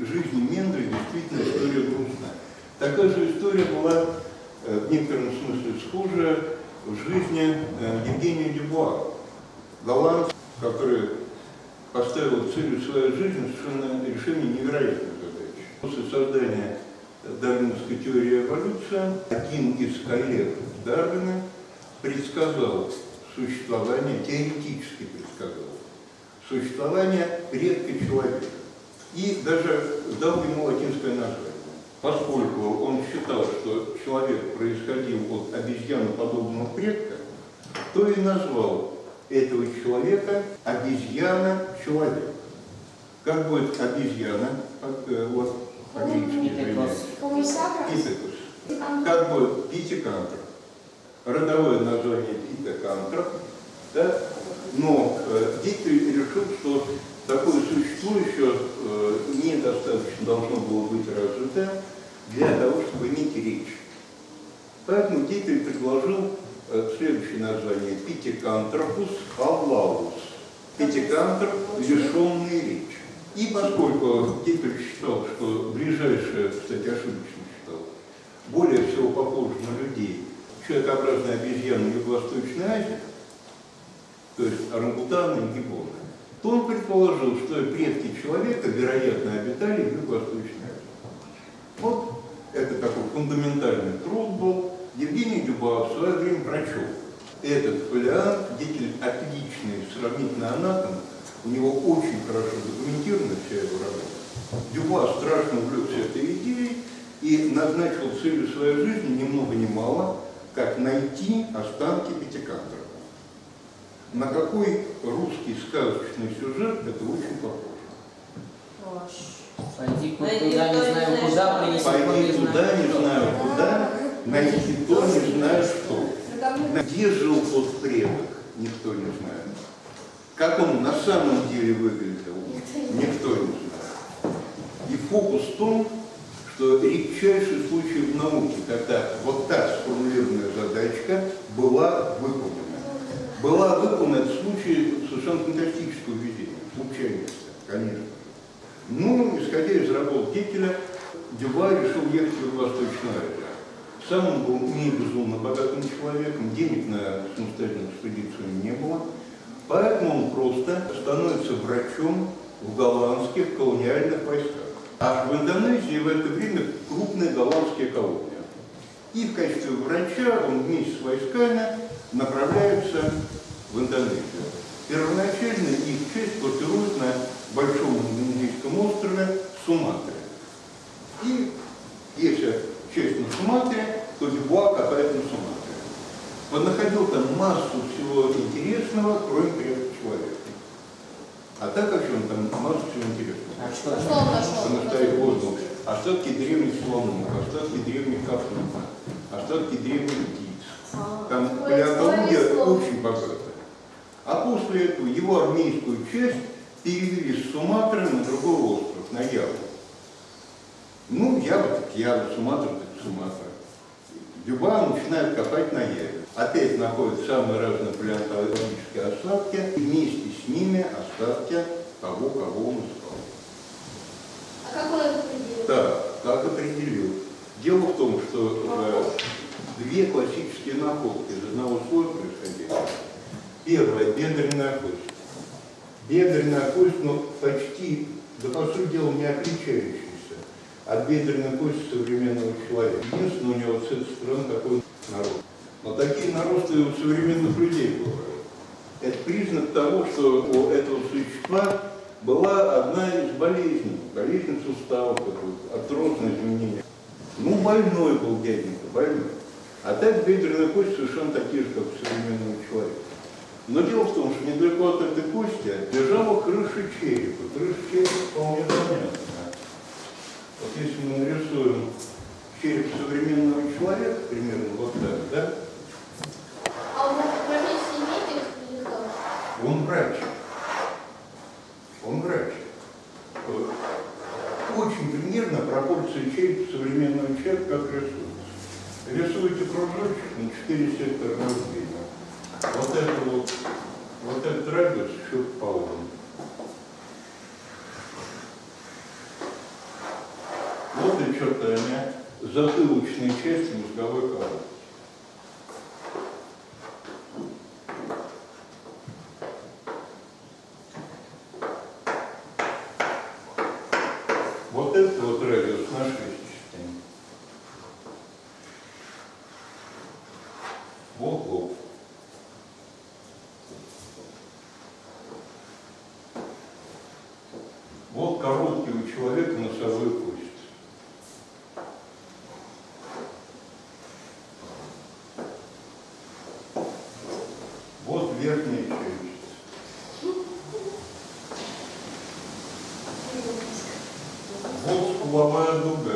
жизни Менделя действительно история грустная. Такая же история была в некотором смысле схожая в жизни Евгения Дюбуа, голландца, который поставил целью своей жизни совершенно решение невероятной задачи. После создания дарвиновской теории эволюции один из коллег Дарвина предсказал существование, теоретически предсказал существование предка человека и даже дал ему латинское название. Поскольку он считал, что человек происходил от обезьяноподобного предка, то и назвал этого человека обезьяна-человек. Как будет обезьяна, вот по-гречески, как будет питекантроп, родовое название питекантроп, да? Но Геккель решил, что такое существующее недостаточно должно было быть развито для того, чтобы иметь речь. Поэтому Геккель предложил следующее название: питекантропус авлаус. Питекантроп, лишенный речи. И поскольку Геккель считал, что ближайшее, кстати, ошибочно считал, более всего похоже на людей, человекообразные обезьяны Юго-Восточной Азии, то есть орангутаны и гиббоны, то он предположил, что предки человека, вероятно, обитали в Юго-Восточной Азии. Вот это такой фундаментальный труд был. Евгений Дюбуа в свое время прочел этот фолиант. Геккель отличный сравнительный анатом, у него очень хорошо документирована вся его работа. Дюбуа страшно увлекся этой идеей и назначил целью своей жизни ни много ни мало, как найти останки питекантропа. На какой русский сказочный сюжет это очень похоже. Пойди туда, не знаю куда, принеси. Пойди туда, не знаю куда, найти то, не знаю что. Где жил тот предок, никто не знает. Как он на самом деле выглядел, никто не знает. И фокус в том, что редчайший случай в науке, когда вот так сформулированная задачка была выполнена. Была выполнена в случае совершенно фантастического везения, случайности, конечно. Ну, исходя из работ Геккеля, Дюбуа решил ехать в Восточную Азию. Сам он был не безумно богатым человеком, денег на самостоятельную экспедицию не было, поэтому он просто становится врачом в голландских колониальных войсках. А в Индонезии в это время крупные голландские колонии. И в качестве врача он вместе с войсками направляется в Индонезию. Первоначально их часть квартирует на большом индонезийском острове Суматре. И если часть на Суматре, то Дюбуа копает на Суматре. Он находил там массу всего интересного, кроме предков человека. А так вообще он там массу всего интересного. А что он нашел? Остатки древних слонов, остатки древних капсулов, остатки древних птиц. Там палеонтология очень богата. А после этого его армейскую часть перевели с Суматры на другой остров, на Яву. Ну, Ява так Ява, Суматра так Суматра. Дюбуа начинает копать на Яве. Опять находят самые разные палеонтологические остатки, и вместе с ними остатки того, кого он искал. А как он это определил? Да, как определил. Дело в том, что две классические находки из одного слоя происходили. Первая – бедренная кость. Бедренная кость, но почти, да по сути дела, не отличающаяся от бедренной кости современного человека. Единственное, у него с этой стороны такой нарост. Но такие наросты у современных людей бывают. Это признак того, что у этого существа была одна из болезней. Болезнь суставов, артрозное изменение. Ну, больной был дяденька, больной. А так бедренная кость совершенно такие же, как у современного человека. Но дело в том, что недалеко от этой кости лежала крыша черепа. Крыша черепа вполне занятна. Вот если мы нарисуем череп современного человека, примерно вот так, да? А он профессии имеет или кто? Он врач. Он врач. Очень примерно пропорция черепа современного человека как рисуется. Рисуете кружочек на 4 сектора разбения. Вот этот радиус счет полный. Вот очертания затылочной части мозговой коробки. Вот это вот радиус на 6 частей. Вот лоб. Вот короткий у человека носовой кость. Вот верхняя челюсть. Вот скуловая дуга.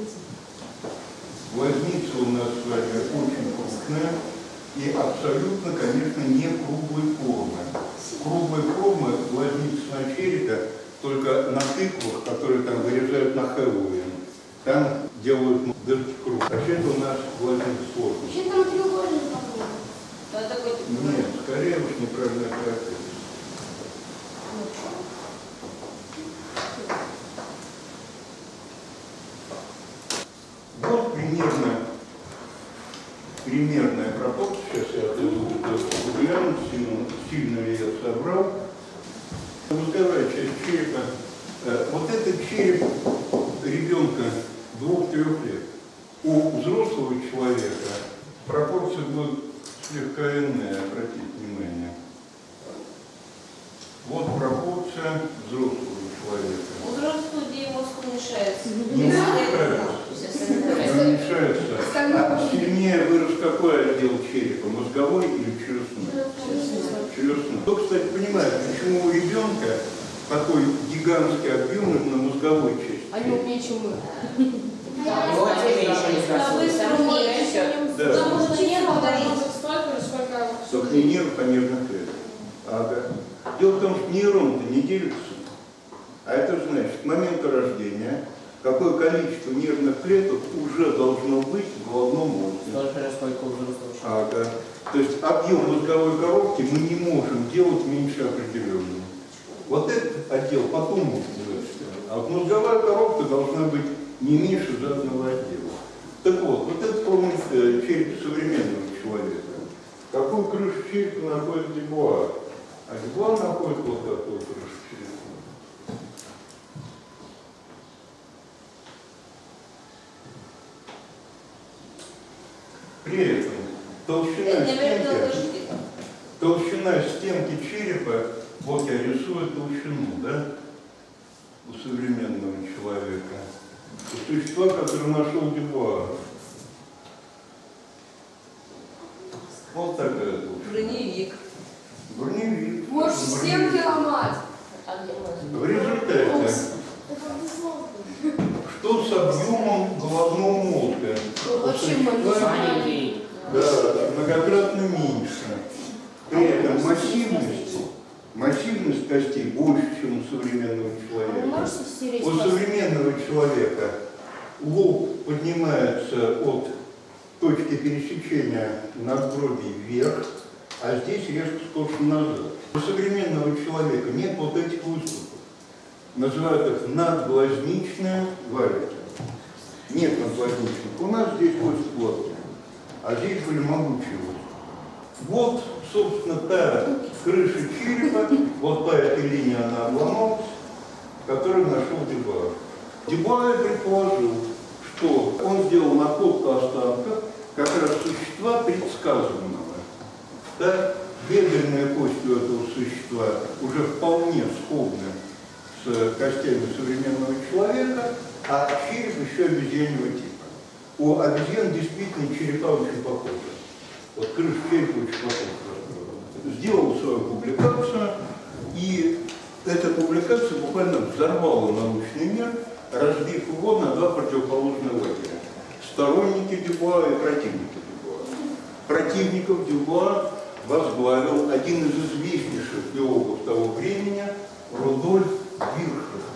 Глазница у нас с вами очень крупная и абсолютно, конечно, не круглой формы. Круглой формы глазница на черепе только на тыквах, которые там вырезают на Хэллоуин. Там делают дырки круг. А это у нас глазница сложная. Вообще там треугольник похож. Нет, скорее уж неправильная характеристика. Вот примерная пропорция. Сейчас я гляну, сильно ли я собрал. Мозговая часть черепа. Вот этот череп ребенка 2-3 лет. У взрослого человека пропорция будет слегка иная, обратите внимание. Вот пропорция взрослого человека. У взрослых людей мозг уменьшается. Уменьшается. А сильнее вырос какой отдел черепа? Мозговой или челюстной? Челюстной. Кто, кстати, понимает, почему у ребенка такой гигантский объем на мозговой части? Они умнее, чем мы. Его теперь еще не спросили. Да. Потому что нервы говорить. Только не нервы, а нервных клеток. Ага. Дело в том, что нейроны-то не делятся. А это значит, к моменту рождения какое количество нервных клеток уже должно быть в головном мозге. Столько же, сколько у взрослого человека. Ага. То есть объем мозговой коробки мы не можем делать меньше определенного. Вот этот отдел потом будет вырасти. А вот мозговая коробка должна быть не меньше заданного отдела. Так вот это череп современного человека. Какую крышу черепа находит Дюбуа? А Дюбуа находит вот такую крышу черепа. При этом толщина стенки черепа, вот я рисую толщину, да, у современного человека. У существа, которое нашел Дюбуа. Вот такая толщина. Броневик. Броневик. Можешь стенки ломать. В результате, что с объемом головного мозга? Маленький. Да, многократно меньше. При этом массивность костей больше, чем у современного человека. У современного человека лоб поднимается от точки пересечения надбровий вверх, а здесь резко скошен назад. У современного человека нет вот этих выступов. Называют их надглазничные валики. Нет надглазничных. У нас здесь кость плоская, а здесь были могучие выступы. Вот, собственно, та крыша черепа, вот по этой линии она обломалась, которую нашел Дюбуа. Дюбуа предположил, что он сделал находку останков как раз существа предсказанного. Да? Бедренная кость у этого существа уже вполне сходна с костями современного человека, а череп еще обезьяньего типа. У обезьян действительно черепа очень похожи. Вот крыша черепа очень похожа. Сделал свою публикацию, и эта публикация буквально взорвала научный мир, разбив его на два противоположных лагеря. Сторонники Дюбуа и противники Дюбуа. Противников Дюбуа возглавил один из известнейших биологов того времени Рудольф Вирхов.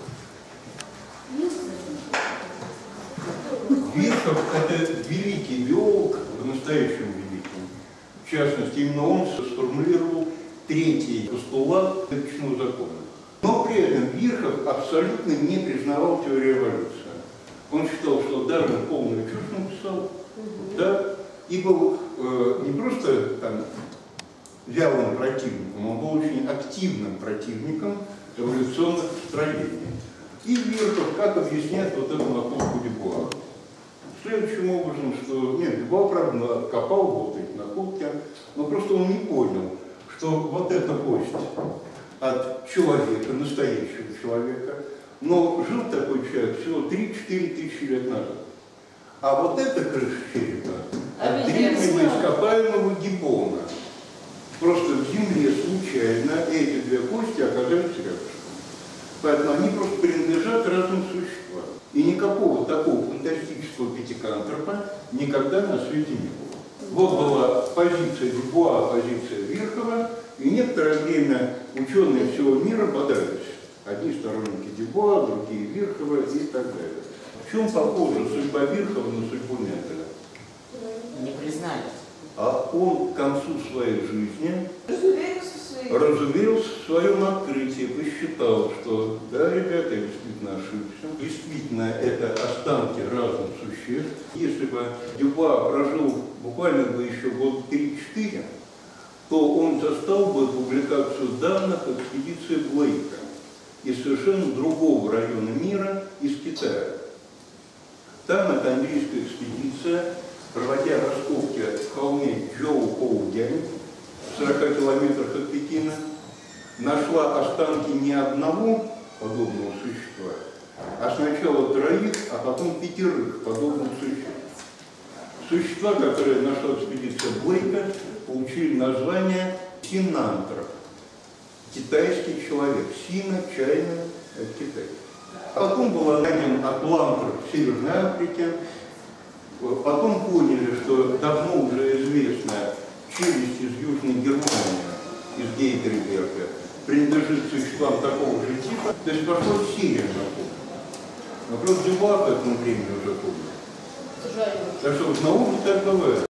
Вирхов – это великий биолог, по-настоящему великий. В частности, именно он сформулировал третий постулат клеточного закона. Но при этом Вирхов абсолютно не признавал теорию эволюции. Он считал, что Дарвин полную чушь написал, да, и был не просто там вялым противником, он был очень активным противником эволюционных строений. И Верхов как объясняет вот эту находку Дюбуа? Следующим образом, что нет, Дюбуа, правда, копал вот эти находки, но просто он не понял, что вот эта кость от человека, настоящего человека, но жил такой человек всего 3-4 тысячи лет назад. А вот эта крыша черепа от древнего ископаемого гиббона. Просто в земле случайно эти две кости оказались рядом. Поэтому они просто принадлежат разным существам. И никакого такого фантастического пятикантропа никогда на свете не было. Вот была позиция Дюбуа, позиция Верхова, и некоторое время ученые всего мира бодались. Одни сторонники Дюбуа, другие Верхова и так далее. В чем похожа судьба Верхова на судьбу Менделя? Не признали. А он к концу своей жизни разуверился в своем открытии, посчитал, что да, ребята, я действительно ошибся. Действительно, это останки разных существ. Если бы Дюбуа прожил буквально бы еще год 3-4, то он застал бы публикацию данных экспедиции Блейка из совершенно другого района мира, из Китая. Там эта английская экспедиция, проводя раскопки в холме Джоу-Хоу-Дянь, в 40 километрах от Пекина, нашла останки не одного подобного существа, а сначала 3, а потом 5 подобных существ. Существа, которые нашла экспедиция Блейка, получили название синантроп. Китайский человек. Сина, чайна, это Китай. А потом был найден атлантроп в Северной Африке. Потом поняли, что давно уже известная челюсть из Южной Германии, из Гейдельберга, принадлежит существам такого же типа. То есть пошла серия находок. Но просто Дюбуа к этому времени уже помнил. Так что в науке так бывает.